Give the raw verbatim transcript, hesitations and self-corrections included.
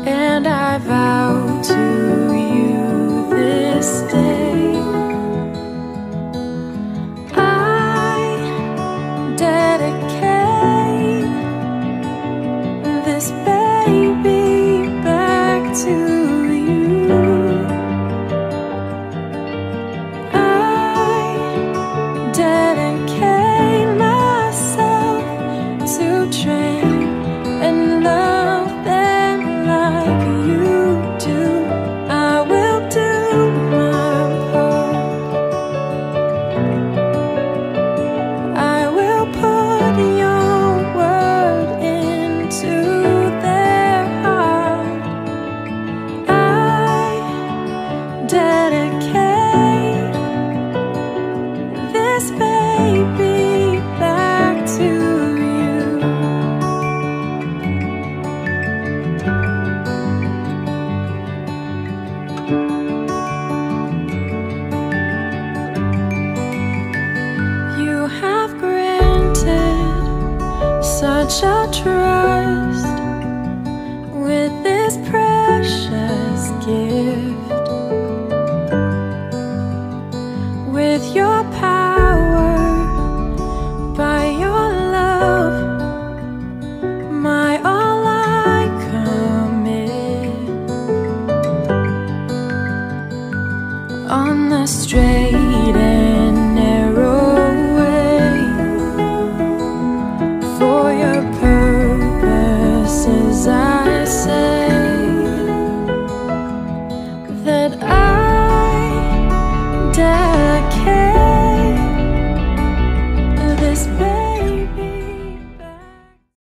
and I vow to you this day, I dedicate this baby back to you. I dedicate myself to train and love them like you do. I will do my part. I will put your word into their heart. I dedicate this baby back to you. You have granted such a trust with this prayer.